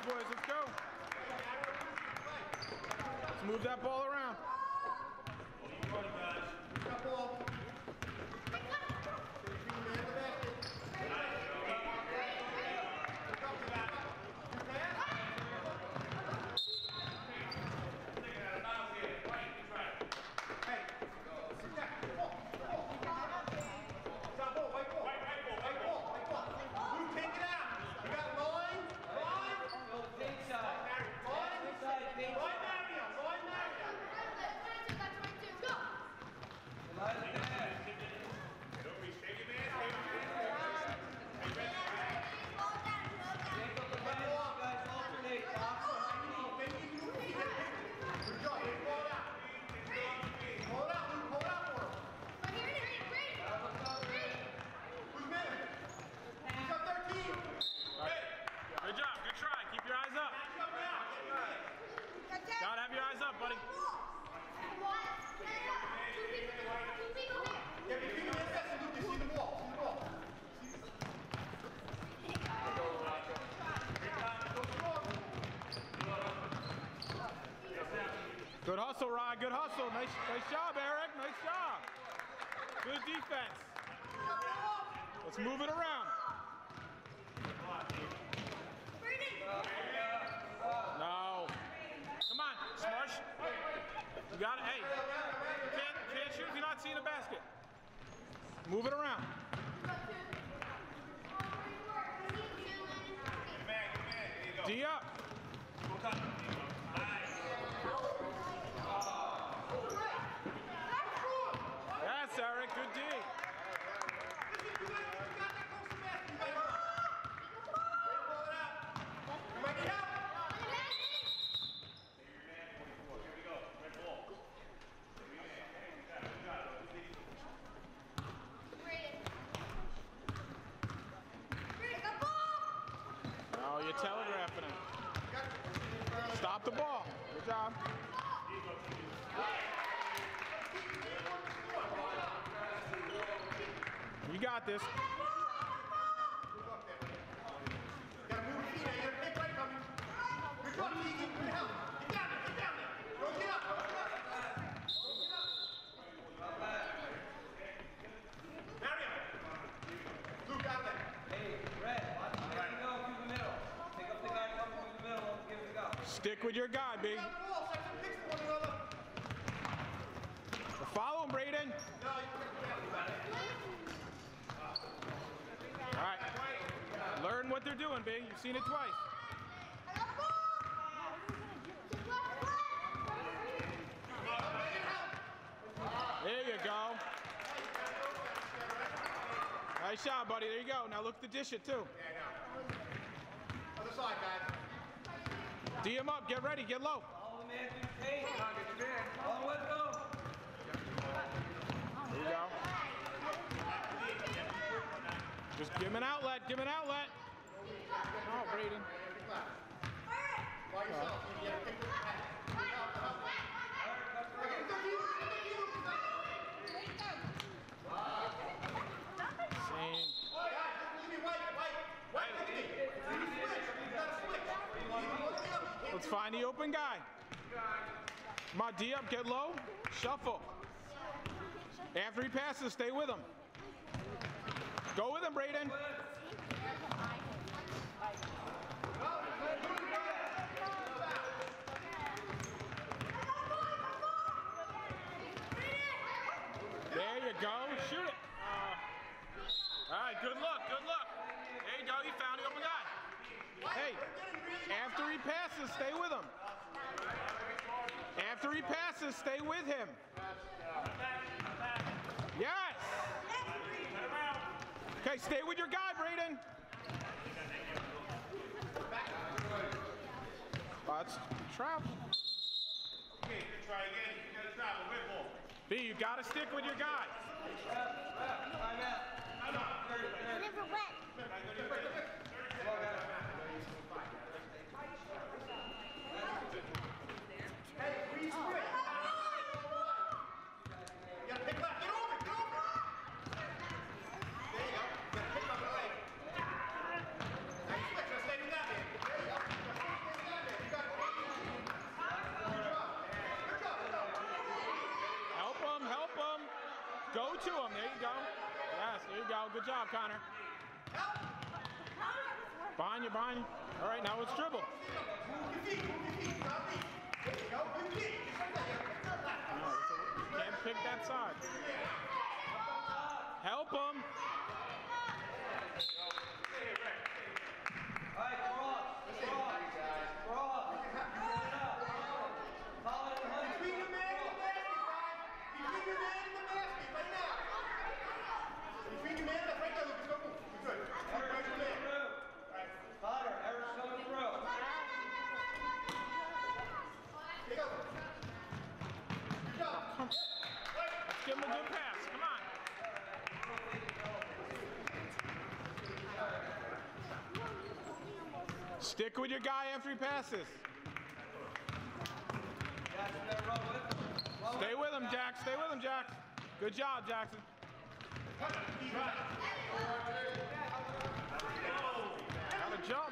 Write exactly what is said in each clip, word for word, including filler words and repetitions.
boys, let's go. Let's move that ball around. Good job, good try. Keep your eyes up. Gotta have your eyes up, buddy. Good hustle, Rod. Good hustle. Nice, nice job, Eric. Nice job. Good defense. Let's move it around. No. Come on, Smarsh. You got it. Hey, you can't, can't shoot if you're not seeing the basket. Move it around. D up. Yes, Eric. Good D. Oh, you're telegraphing him. Stop the ball. Good job. You got this. Stick with your guy, B. Follow him, Braden. All right. Learn what they're doing, B. You've seen it twice. There you go. Nice shot, buddy. There you go. Now look to dish it, too. Other side, guys. D him up, get ready, get low. All the man do pain. All let's go. There you go. Just give him an outlet, give him an outlet. Oh, Braden. Same. Let's find the open guy. Come on, D up, get low, shuffle. After he passes, stay with him. Go with him, Braden. There you go, shoot it. Uh, all right, good look, good look. There you go, you found the open guy. Hey, after he passes, stay with him. After he passes, stay with him. Yes. Okay, stay with your guy, Braden. Let's travel. Okay, you try again. You gotta travel with ball. B, you gotta stick with your guy. I never went. Hey, freeze quick. You gotta pick left. Get over, get over. There you go. You gotta pick up the leg. Nice switch. Let's stay with that, man. There you go. to him. There you go. Yes, there you go. Good job, Connor. Behind you, behind you. All right, now let's dribble. No, can't pick that side. Help him. All right, cross, cross, cross. Follow the honey. Between your man and the basket, guys. Between your man and the basket, right now. Between your man and the right now, Lucas, go move. You're good. Eric's Right, your coming man. through. Connor, Eric's coming through. Take over. Good job. Give him a good pass. Come on. Stick with your guy after he passes. Jackson, better run with him. Run Stay with him, Jax. Stay with him, Jax. Good job, Jackson. Gotta jump.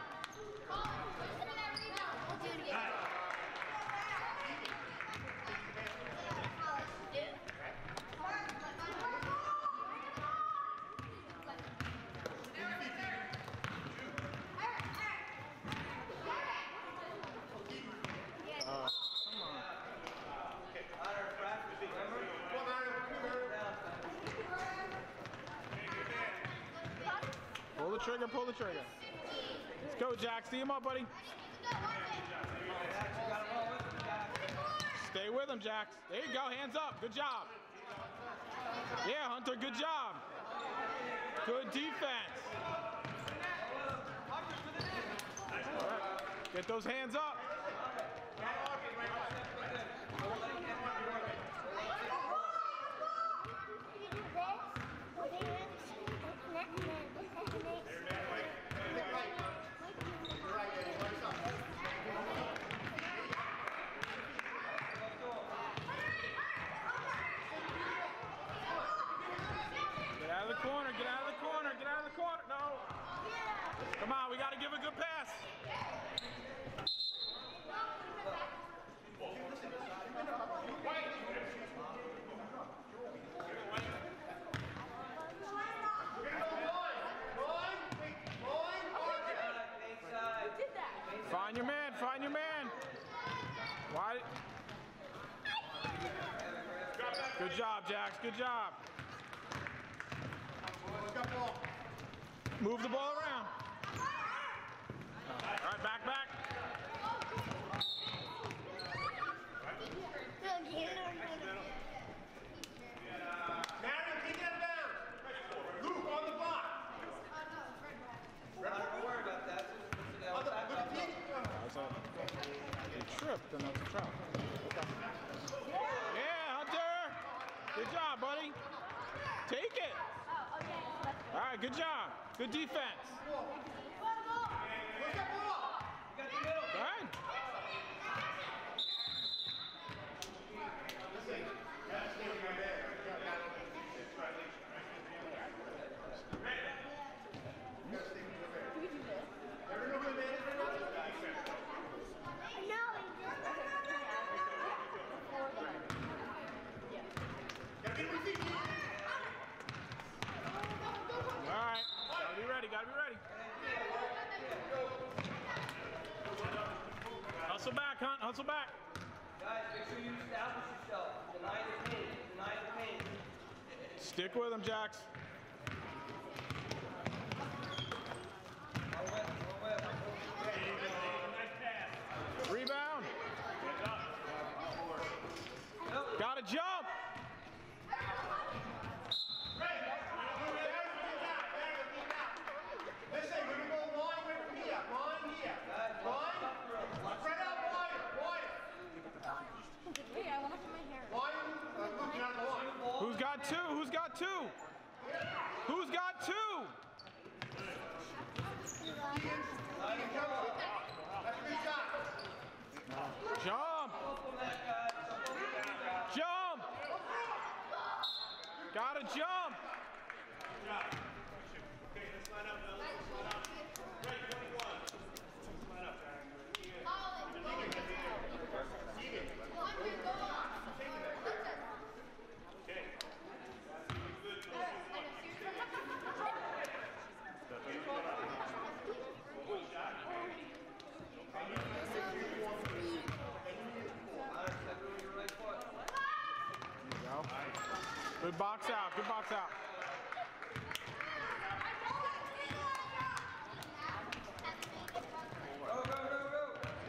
Connor, practice, remember? Pull the trigger, pull the trigger. Let's go, Jax. See him up, buddy. Stay with him, Jax. There you go. Hands up. Good job. Yeah, Hunter, good job. Good defense. All right. Get those hands up. Get out of the corner, get out of the corner, get out of the corner. No. Come on, we got to give a good pass. Find your man, find your man. Why? Good job, Jax, good job. Move the ball around. All right, back, back. Marion, take that down. Luke, on the block. Don't worry about that. On the, look at Pete. That's a, he tripped, and that's a foul. Okay. Yeah, Hunter. Good job, buddy. Take it. All right, good job. Good defense. Where's that ball? You got the middle. All right. Ever know who the man is right now? Gotta get with feet. All right. Gotta be ready, gotta be ready. Hustle back, Hunt, hustle back. Guys, make sure you establish yourself. Deny the paint. Deny the paint. Stick with him, Jax. One whip, one whip. Rebound. Nope. Gotta jump. Listen, we're gonna go line right from here. Line here. Line. Spread out wider. Wider. Hey, I want to put my hair. Line. Uh, Luke, you're on the line. Who's got two? Who's got two? Who's got two? That's three shots. Jump. Jump. Gotta jump. Good box out. Good box out. Go, go, go, go.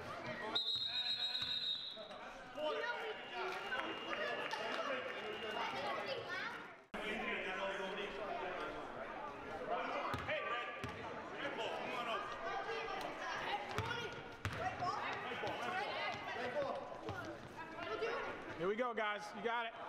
Here we go, guys. You got it.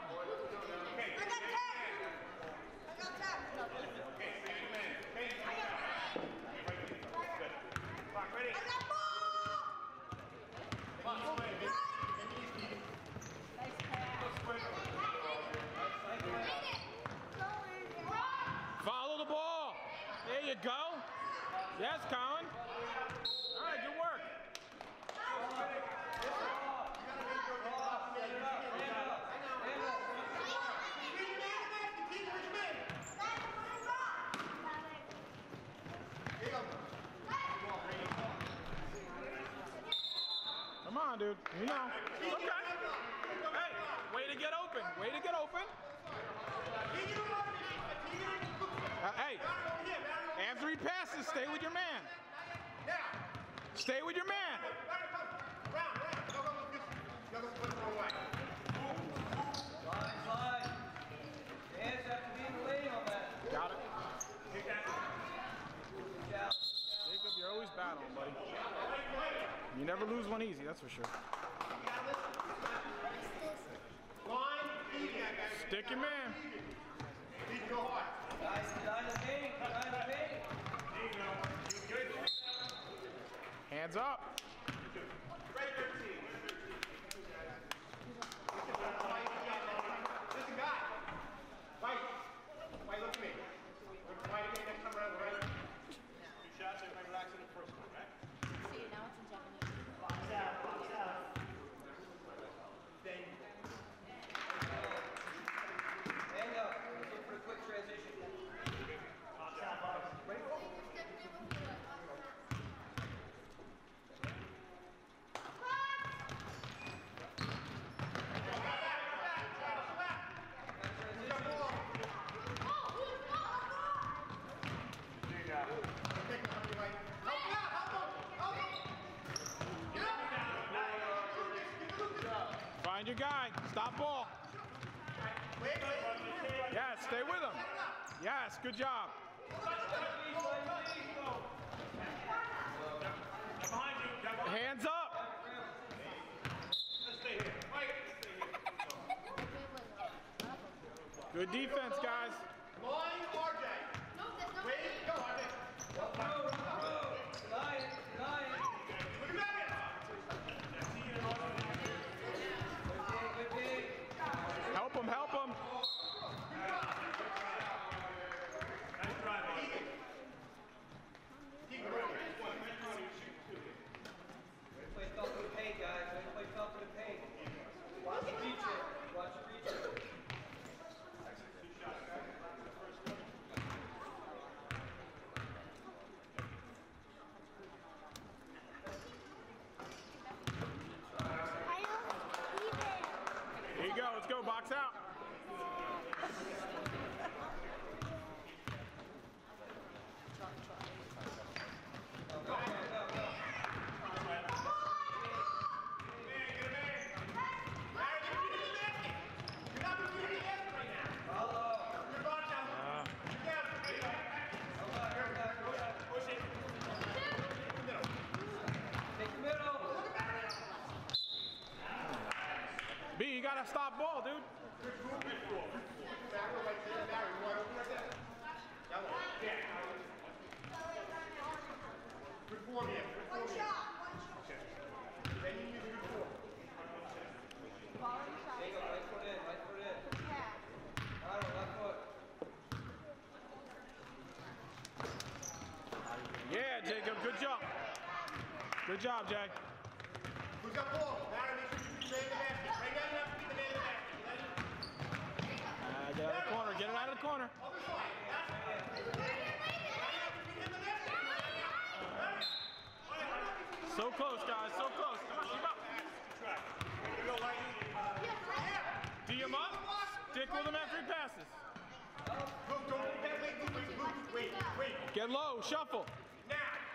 Follow the ball. There you go. Yes, Colin. All right, good work. Come on, dude. You know. Okay. Hey, way to get open. Way to get open. Uh, hey, after he passes, stay with your man. Stay with your man. Slide, slide. Hands have to be in the lane on that. Got it. Good job. Jacob, you're always battling, buddy. You never lose one easy, that's for sure. Stick your man. Guys, deny the paint, deny the paint. Hands up. Listen, guy. White. White, look at me. White again next time around, right? Two shots, everybody relax in the first one, right? See, now it's in Japanese. Box out, box out. Then. Hand up. Let's look for a quick transition. Box out, box. Ready? Find your guy. Stop ball. Yes, stay with him. Yes, good job. Hands up. Good defense, guys. Line, R J. Wait, go, R J. Deny it, deny it. Look at that. Good game. Help him, help him. Play tough in the paint, guys. Play tough in the paint. Watch it reach it. Watch it reach it. Here you go. Let's go. Box out. Take the middle. B, you gotta stop ball, dude. Good form here. Good form here. Then you use good form. Jacob, right foot in, right foot in. Tyler, left foot. Yeah, Jacob. Good job. Good job, Jay. Who's got ball? Barry, make sure you keep the man in the basket. Right now, you have to keep the man in the basket. Uh, get out of the corner. Get it out of the corner. Other side. That's it. Now you have to keep him in the basket. So close, guys. So close. Come on, keep up. D him up. Stick with him after he passes. Get low, shuffle. Now.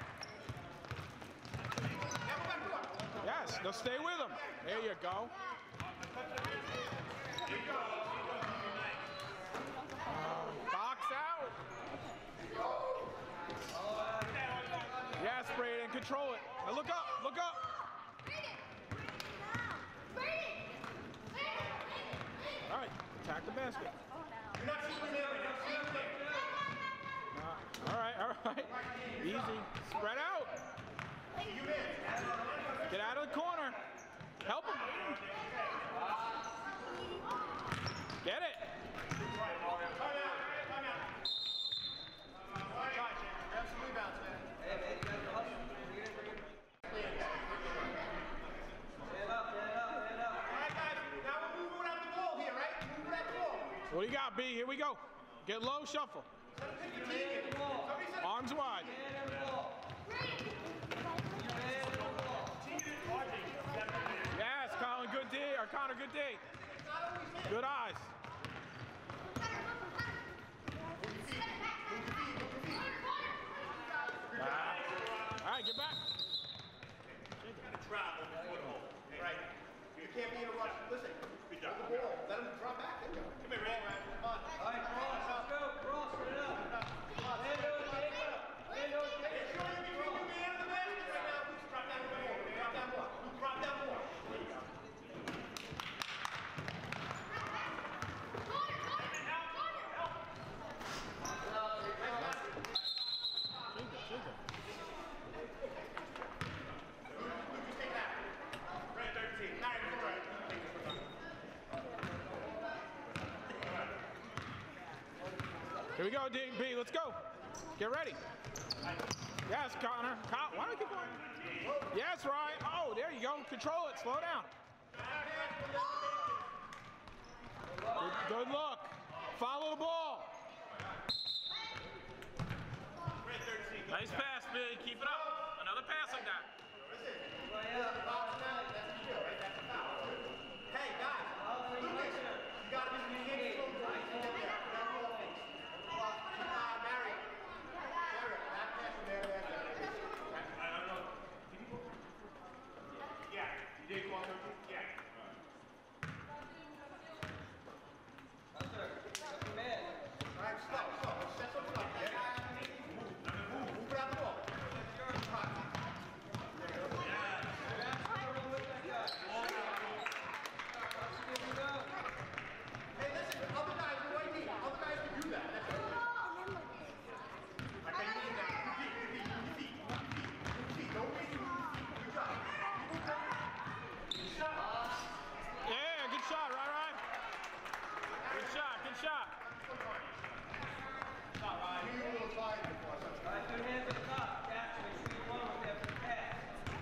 Now go back to work. Yes, now stay with him. There you go. Box out. Yes, Braden, control it. Now look up, look up. All right, attack the basket. You're not shooting there. You're not shooting there. Uh, all right, all right. Easy. Spread out. You in. Get out of the corner. Help him. Get it. Time out. Time out. Josh, grab some rebounds, man. Hey, man, you got to hustle. Stand up, stand up, stand up. All right, guys. Now we're moving without the ball here, right? Moving without the ball. What do you got, B? Here we go. Get low, shuffle. Arms wide. Yes, Colin, good D. Or Connor, good D. Good eyes. Ah. All right, get back. Travel before the ball. Right. You can't be in a rush. Listen, hold the ball. Let him drop back. There you go. Come here, Ray. Come on. All right, cross, let's go, cross, put it up. Hand over, take it up. Hand over, take Make it sure you're between the man and the basket right now. Please drop down more. Drop down more. Drop down more. Here we go, D B. Let's go. Get ready. Yes, Connor. Con Why don't you keep going? Yes, Ryan. Oh, there you go. Control it. Slow down. Good, good look. Follow the ball. Nice pass, Billy. Keep it up. Another pass like that. Hey, guys. Lucas, you got to be hitting from the right to get there. Grab the ball, please. Uh, Mary. Mary, that pass from there to there. I don't know. Did he go? Yeah. You did go on thirteen? Yeah. All right, stop, stop. Let's set something up. Yeah. Move. Move. Move it out the ball. Hey, listen, other guys, what do you need? Other guys can do that. That's it. Like they need that. Move your feet, move your feet, move your feet, move your feet. Don't wait to move your feet. Good job. Good shot. Yeah, good shot, right, right. Good shot, good shot. Stop, Ryan. You were tired before. right, two hands at the top. Catch, make sure you want with that for the pass.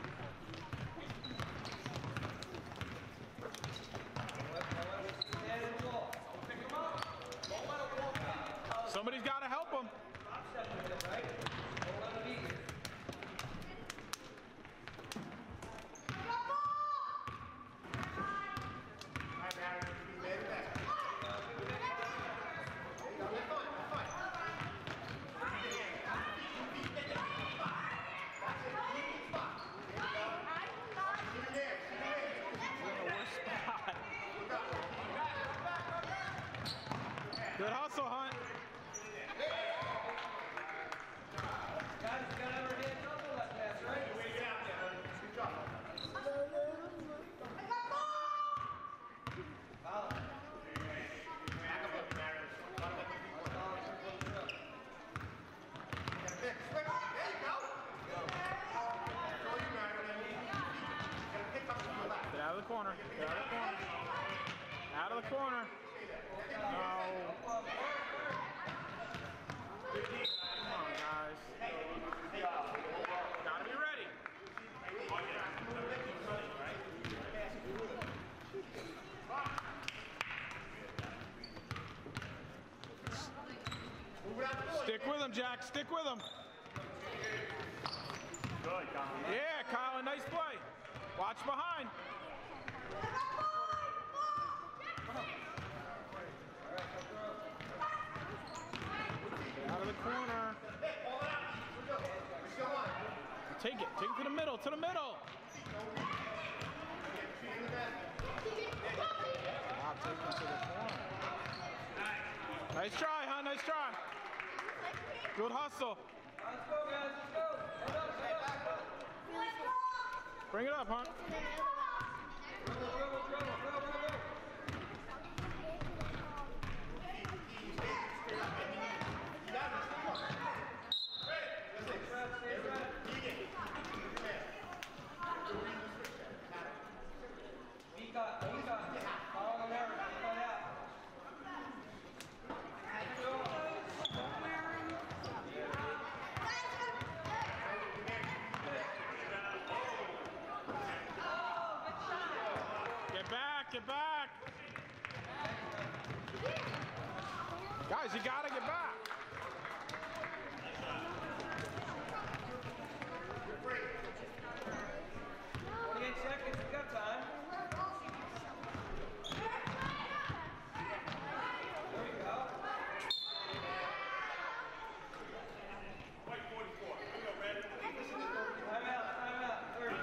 Stand and roll. Pick him up. Don't let him walk out. Somebody's got to help him. I'm stepping with him, right? Don't let him beat you. All right, Barry. You made it back. There you go. That's fine. That's fine. Move your hands. Move your feet. Move your feet. Get there. Spot. That's it. Move your spot. There you go. Move your hands. Move your hands. We're in the worst spot. Look up. Look back. Look back. Look back. Good hustle, Hunt. Guys, you gotta have our hands up on that pass, right? Way to get out there, buddy. Good job. Foul. Back up, Barry. Bottom of the feet. Foul, circle the truck. Get there. Swing. There you go. Control you, Barry. When I need you. You gotta pick up to your left. Get out of the corner. Get out of the corner. Out of the corner. No. Come on, guys. Gotta be ready. Move it out the door. Stick with him, Jack. Stick with him. Good, Colin. Yeah, Colin, nice play. Watch behind. Get out of the corner. Hey, ball it Take it. Take it to the middle. To the middle. Stop taking it to the corner. Nice try, huh? Nice try. Good hustle. Let's go, guys. Let's go. Hold up, hold up. Bring it up, huh? Dribble, dribble, dribble. Go, go, go. Get back! Guys, you gotta get back! twenty-eight seconds, you got time. There you go. Time out, time out. thirty.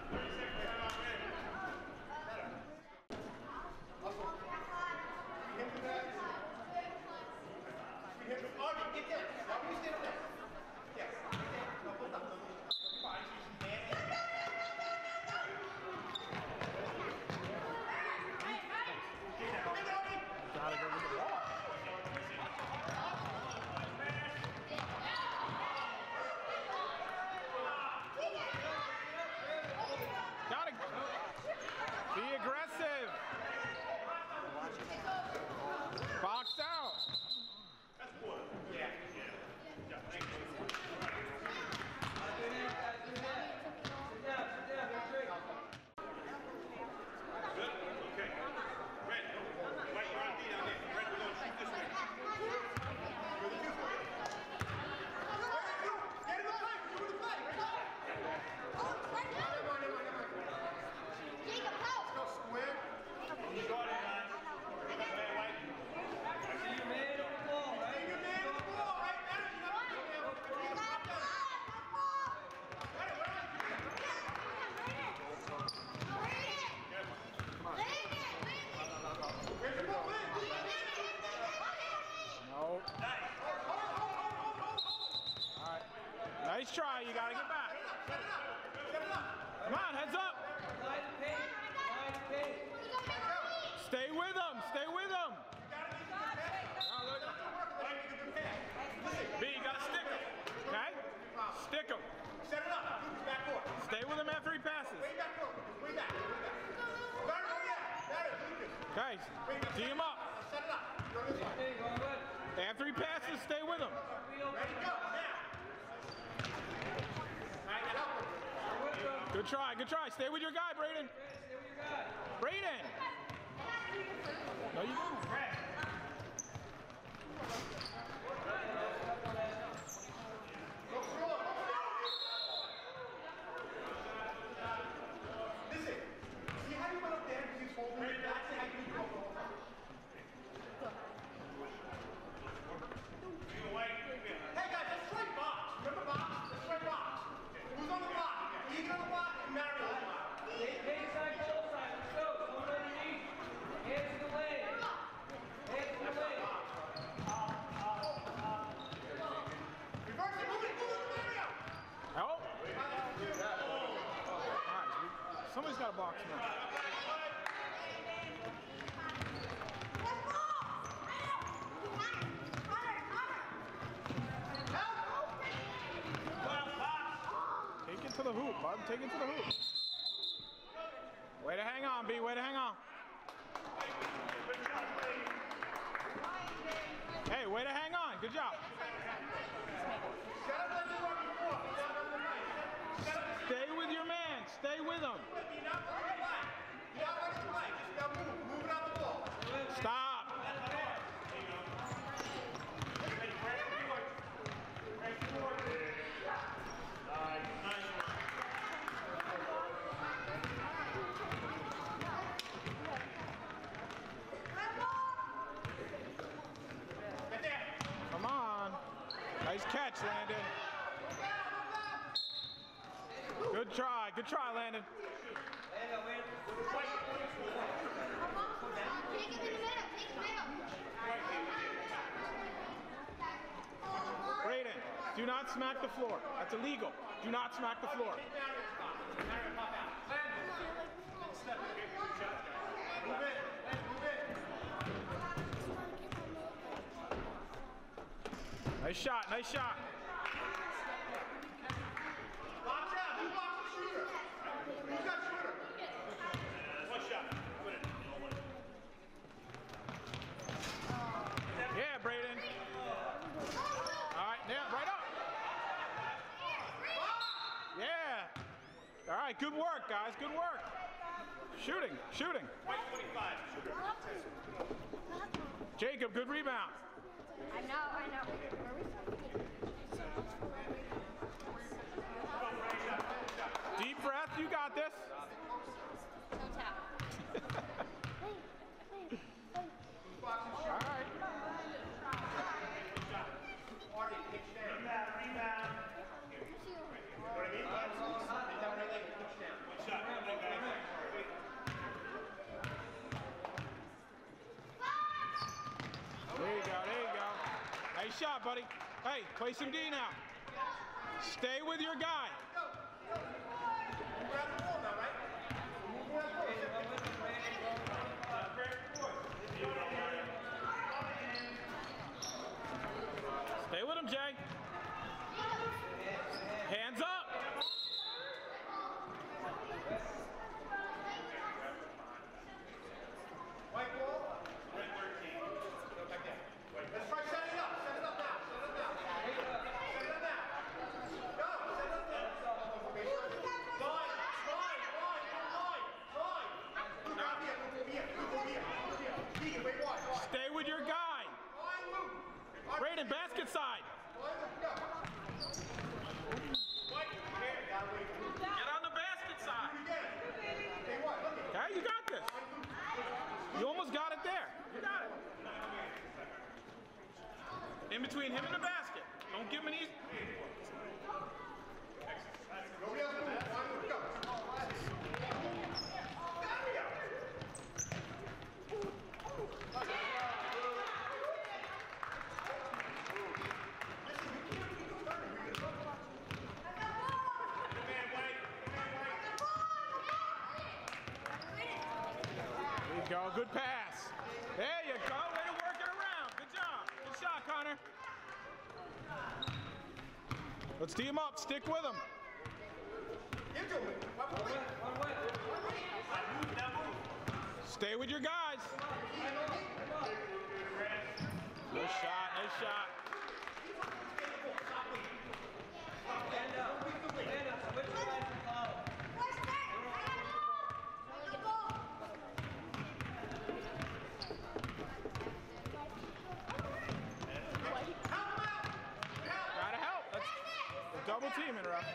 Nice try, you gotta get back. Come on, heads up. Stay with them, stay with them. B, you gotta stick him, okay? Stick him. Set it up. Back court. Stay with him after he passes. Way back court. Way back. Way back. Better, better, better. Okay, tee him up. Set it up. Go this way. After he passes, stay with him. Ready, go. Now. Good try, good try. Stay with your guy, Braden. Stay with your guy. Braden. No, you don't. Listen, see how you went up there and he's holding it? That's how you go. Hey guys, let's try box. Remember box? Let's try box. Who's on the block? He's on the block and Mario on the block. Hey, side, goal side. Let's go. One underneath. Hands to the leg. Hands to the leg. Reverse it. Move it. Move it, Mario. Help. Alright, somebody's got a box now. Take it to the hoop, bud. Take it to the hoop. Way to hang on, B. Way to hang on. Hey, way to hang on. Good job. Stay with your man. Stay with him. Stop. Come on. Nice catch, Landon. Good try. Good try, Landon. Lando, wait. Take him in the middle. Take him in the middle. Brayden, do not smack the floor. That's illegal. Do not smack the floor. Nice shot, nice shot. Watch out, who blocks the shooter? Who's got shooter? One shot. Win it. Yeah, Brayden. All right, now, right up. Yeah. All right, good work, guys, good work. Shooting, shooting. White twenty-five. Jacob, good rebound. I know, I know. Deep breath, you got this. No tap. All right. Artie, pitch down. Rebound, rebound. You know what I mean? They don't really like pitch down. One shot. There you go, there you go. Nice shot, buddy. Hey, play some D now. Stay with your guy. We're at the ball now, right? We're at the Stay with him, Jay. Hands up. White ball. Red thirteen. Go back there. Let's try set it up. Set it up now. Set it up now. Set it up now. Go. Set it up now. Line. Line. Line. Line. Line. Move out here. Move here. Move here. Move here. Keegan, wait, wide. Wide. Stay with your guy. Line, move. Brayden, basket side. Line, move. Go. White. Here. Gotta wait. Get on the basket side. Again. Hey, what? Look at Okay, you got this. You almost got it there. You got it. In between him and the basket. Don't give him an easy. nobody else move. Line, move. Go. There you go. Good pass. There you go. Way to work it around. Good job. Good shot, Connor. Let's tee him up. Stick with him. Into it. One way. One way. Stay with your guys. Nice shot. Nice shot. Lando, Lando, switch sides and follow. Gotta help. That's a double teaming, Ruff.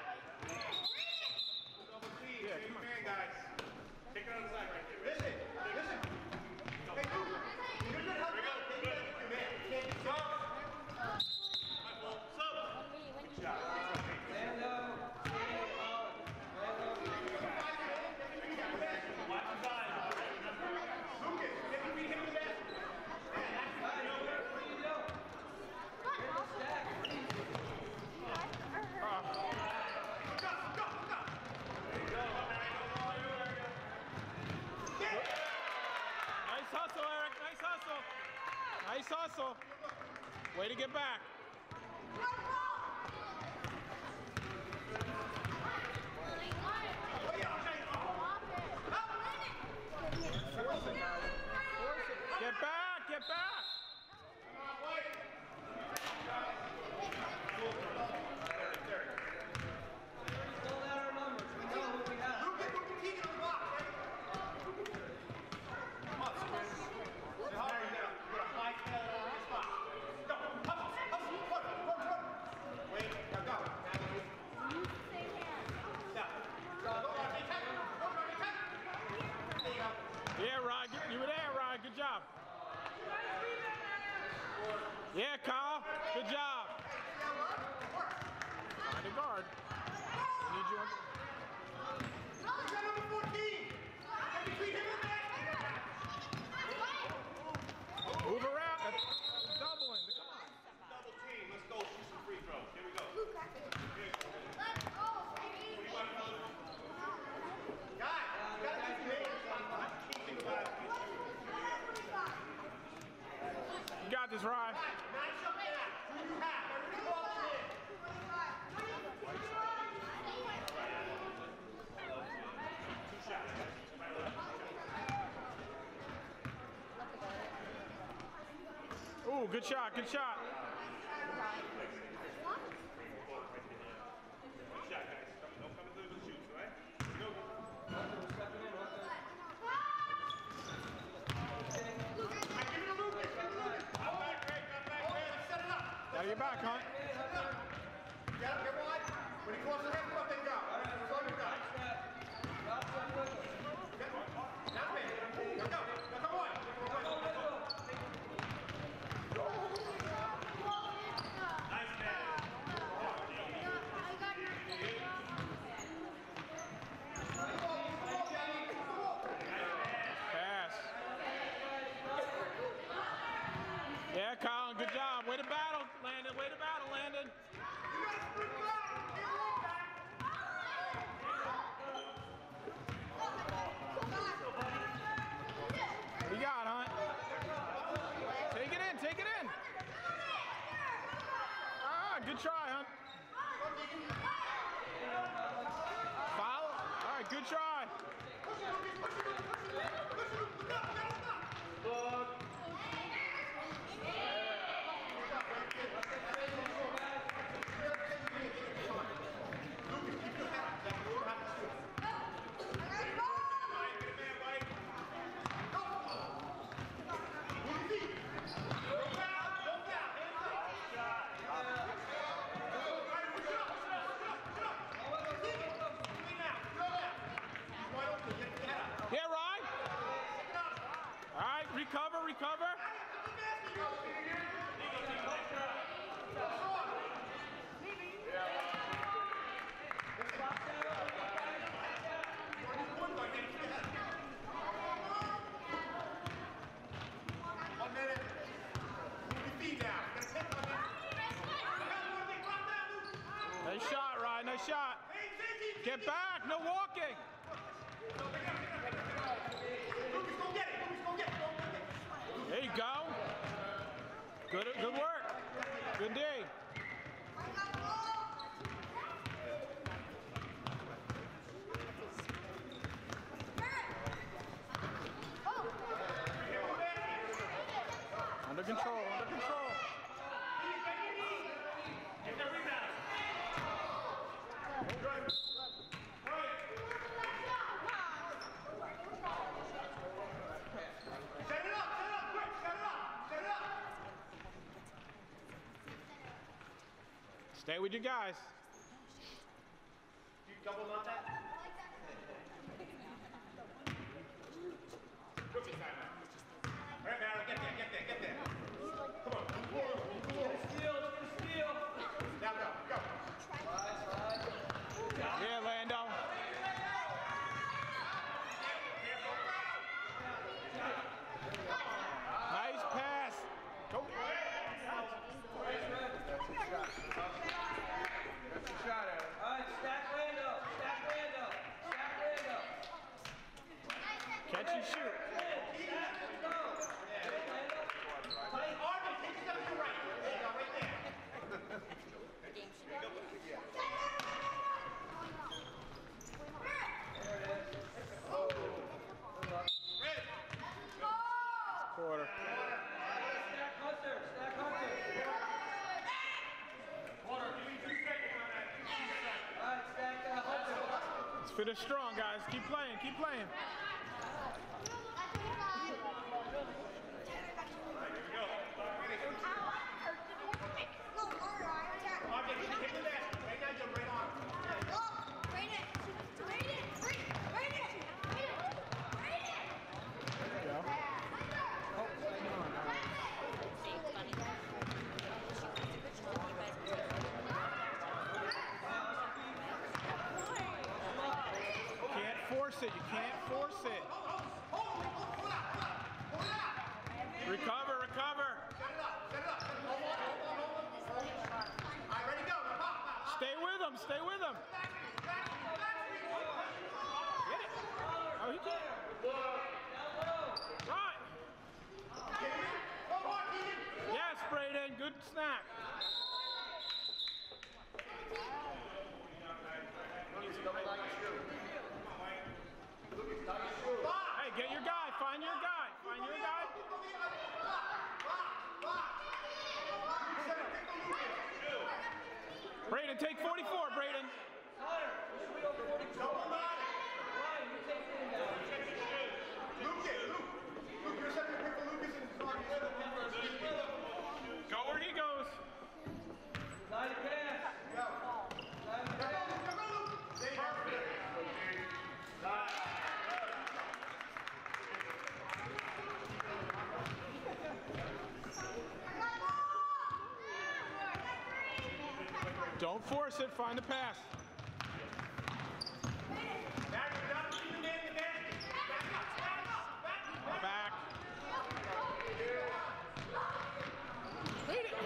Yeah, come on. Man, guys. Take it on the side right there. Listen, listen. Hey, dude. You're gonna help me out. Take it with your man. You can't just go. Lando, Danny, Colin. Lando, Watch his eyes. Lucas, get between him and the basket. guys, what are you doing? Get the stack. Go, go, go. Nice hustle, Eric. Nice hustle. Nice hustle. Way to get back. Get back. Get back. Fill out our numbers. We know who we have. Lucas, put your team in the box, right? Come on, Spence. Say hi. You're a high tail over the spot. Go. Hustle, hustle. Run, run, run. Wait. Now go. Now go. Now. Go, go, Rodney, attack. Go, Rodney, attack. There you go. Yeah, Rod. You were there, Rod. Good job. Yeah, Kyle. Good job. Find a guard. We need you on. Move around. That's doubling. Come on. Double team. Let's go. Shoot some free throws. Here we go. Guys, you gotta keep your hands on. Keep your hands on. You got this, Ryan. Match up there. Who you have? Everybody ball is in. Two shots. Ooh, good shot, good shot. Good shot, guys. Don't come into the shoots, all right? Go. Got your back, Hunt. Get up, get wide. When he crosses the head, up and go. That's all you got. Now, man. Go, go. Now, come on. Nice man. Pass. Yeah, Colin, good job. Way to battle, Landon. Way to battle, Landon. What do you got, Hunt? Take it in, take it in. Ah, good try, Hunt. Foul. All right, good try. Yeah, Ryan. All right, recover, recover. One minute. Move your feet down. Nice shot, Ryan. Nice shot. Get back. No walking. Lucas, go get it. Lucas, go get it. Go get it. There you go. Good, good work. Good day. Under control. Under control. Get the rebound. Set it up. Set it up. Quick. Set it up. Set it up. Stay with your guys. You double on that? Rookie timeout. All right, Barry, get there, get there, get there. Come on. Steal, steal. Now go, go. Yeah, Lando. Nice pass. Go. All right, stack Lando. Stack Lando. Stack Lando. Catch and shoot. Arvin, take a step to the right. There you go, right there. Quarter. Stack Hunter. Stack Hunter. Quarter, give me two seconds on that. Two seconds. All right, stack uh, Hunter. Let's finish strong, guys. Keep playing. Keep playing. Arvin, hit the basket. Right now, you're right on. it. You can't force it. Recover, recover. Set it up, set it up. Hold on, hold on, hold on. All right, ready, go. Now, pop, pop, pop. Stay with him, stay with him. Back speed, back speed, back speed. Get it. Oh, he can't. Right. Keegan, go hard, Keegan. Yes, Braden, good snap. Hey, get your guy, find your guy, find your guy. Braden, take forty-four, Braden. Go where he goes. Don't force it, find the pass. Back. Lead it.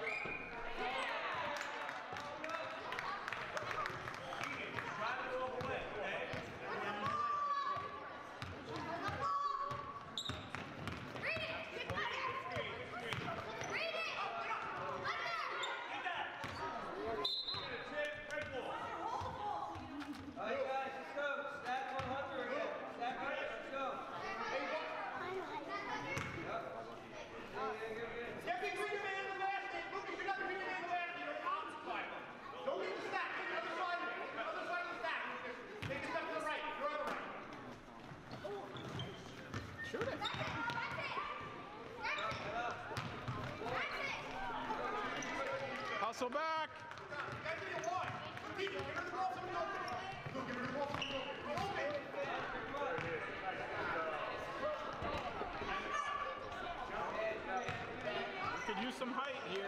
Shoot it. Hustle back. We could use some height here.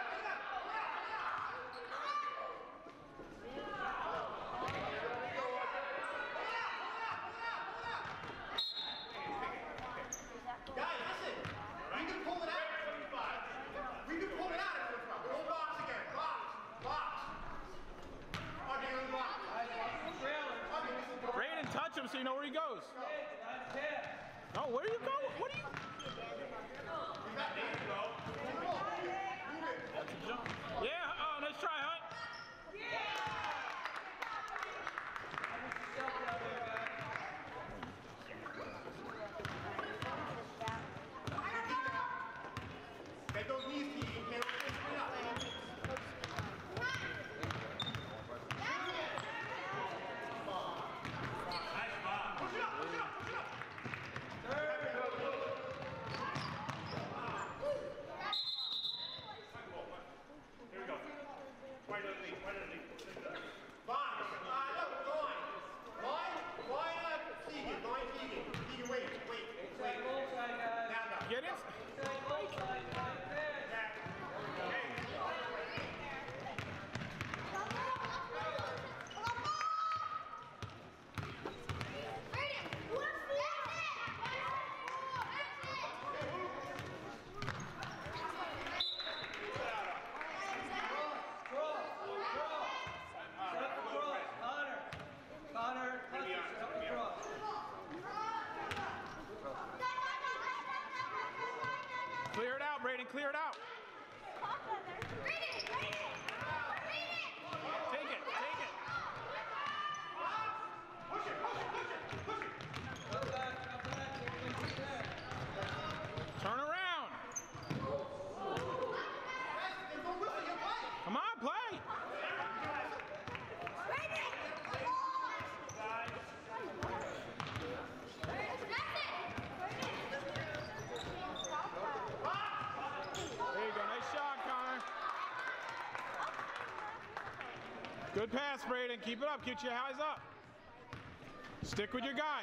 Braden, touch him so you know where he goes. Oh, where do you go? What do you? That's a jump. Yeah, oh, nice try, Hunt. Get those knees, Keegan. Get those knees straight up. Get it? Clear it out, Braden, clear it out. Take it, take it. Turn around. Come on, play. There you go, nice shot, Connor. Good pass, Braden. Keep it up, keep your eyes up. Stick with your guy.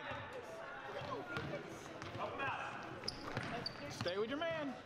Stay with your man.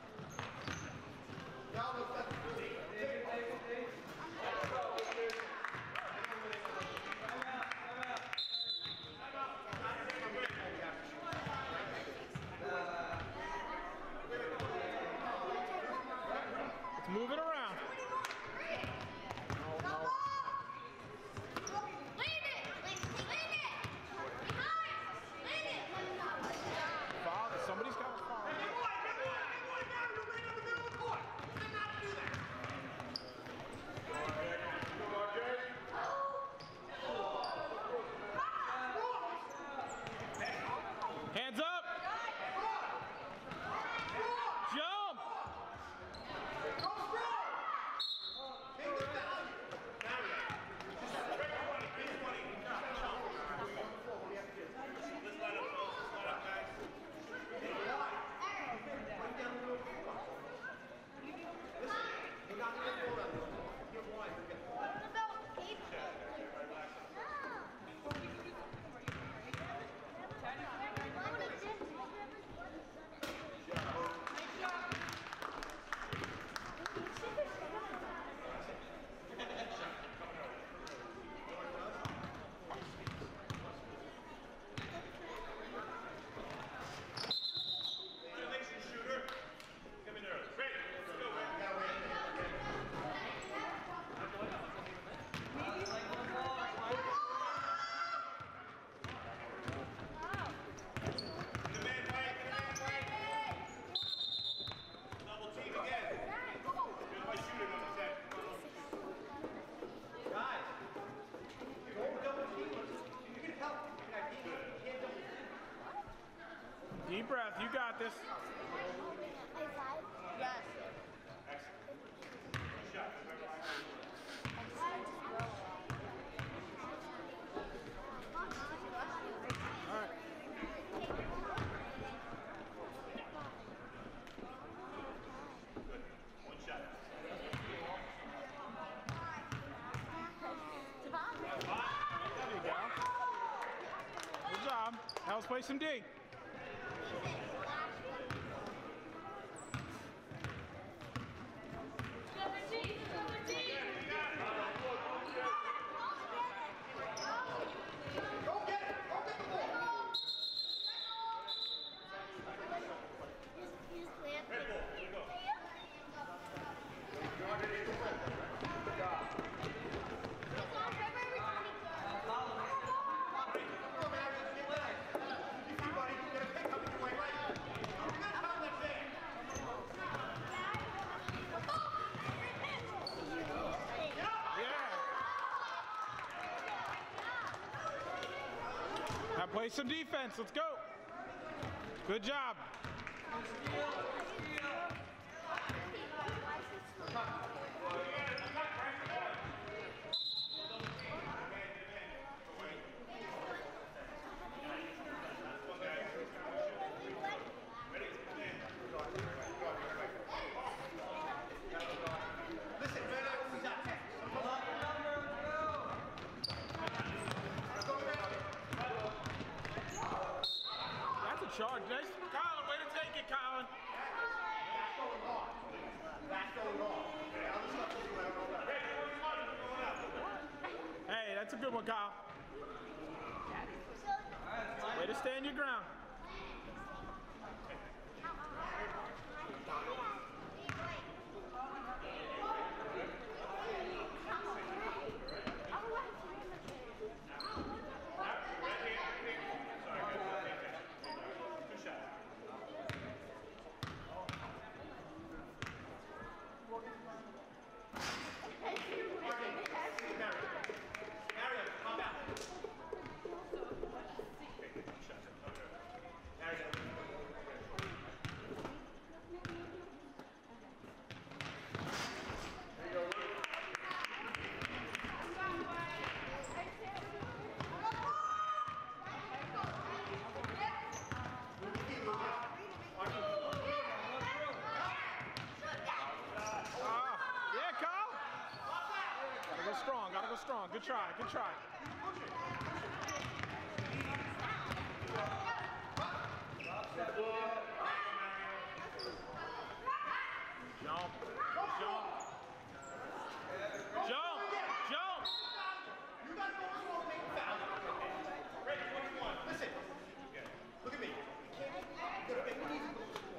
Deep breath. You got this. Yes. All right. There you go. Good job. Now let's play some D. Now play some defense. Let's go. Good job. That's a charge. Nice. Colin, way to take it, Colin. Hey, that's a good one, Kyle. Way to stand your ground. Strong, gotta go strong. Good try, good try. Jump, jump. Jump, jump. You guys go slow and make a foul. Ready, twenty-one. Listen. Look at me. You gotta make it easy.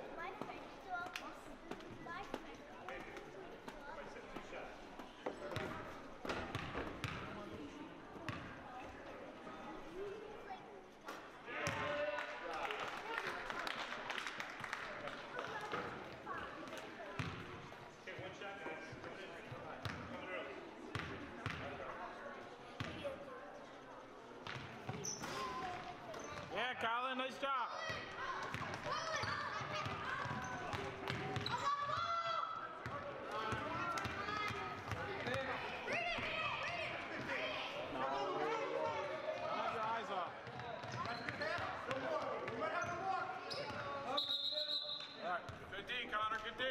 Yeah, Colin, nice job. Have your eyes off. All right, good D, Connor, good D.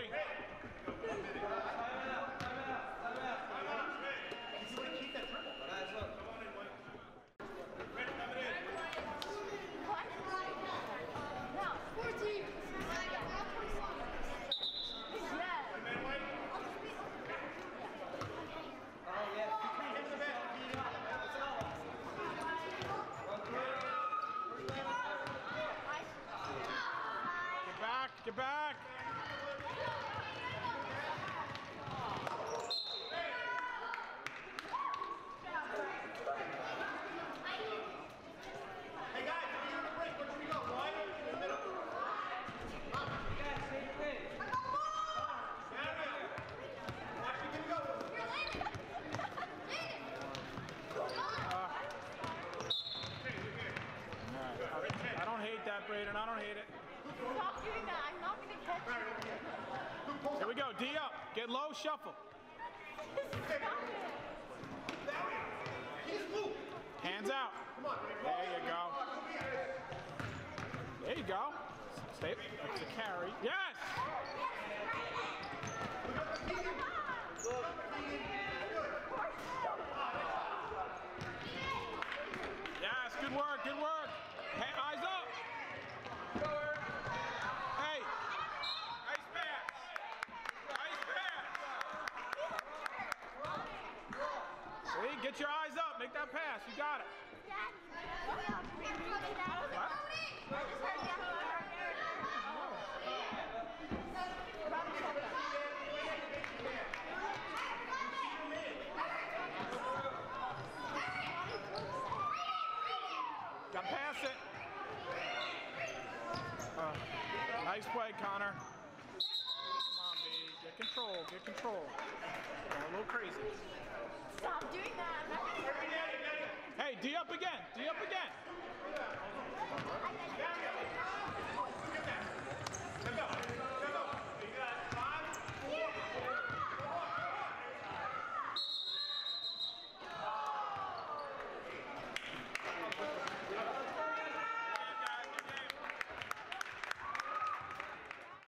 Get back! Hey guys, if you're on the break, where should we go? Wide open in the middle. Watch me, can we go? I don't hate that, Braden. I don't hate it. Stop doing that. I'm not going to catch you. Here we go. D up. Get low. Shuffle. Stop it. Hands out. There you go. There you go. Stay. That's a carry. Yes. Yes. Good work. Good work. Hey, eyes up. Hey. Nice pass. Nice pass. See, get your eyes up. Make that pass. You got it. Got past it. Uh, nice play, Connor. Come on, B. Get control. Get control. Going a little crazy. Stop doing that. Hey, D up again. D up again.